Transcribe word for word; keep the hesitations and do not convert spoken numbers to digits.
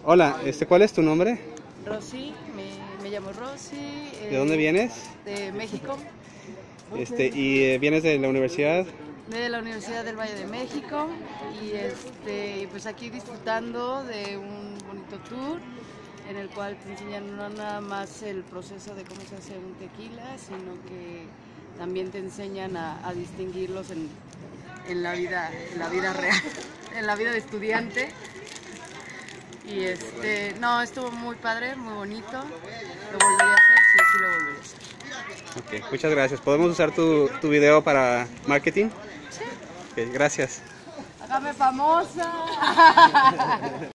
Hola, este, ¿cuál es tu nombre? Rosy, me, me llamo Rosy. Eh, ¿De dónde vienes? De México, Este, ¿y eh, vienes de la universidad? de la Universidad del Valle de México. Y este, pues aquí disfrutando de un bonito tour en el cual te enseñan no nada más el proceso de cómo se hace un tequila, sino que también te enseñan a, a distinguirlos en, en la vida, en la vida real, en la vida de estudiante. Y este, no, estuvo muy padre, muy bonito. Lo volvería a hacer, sí, sí lo volvería a hacer. Ok, muchas gracias. ¿Podemos usar tu, tu video para marketing? Sí. Ok, gracias. Hágame famosa.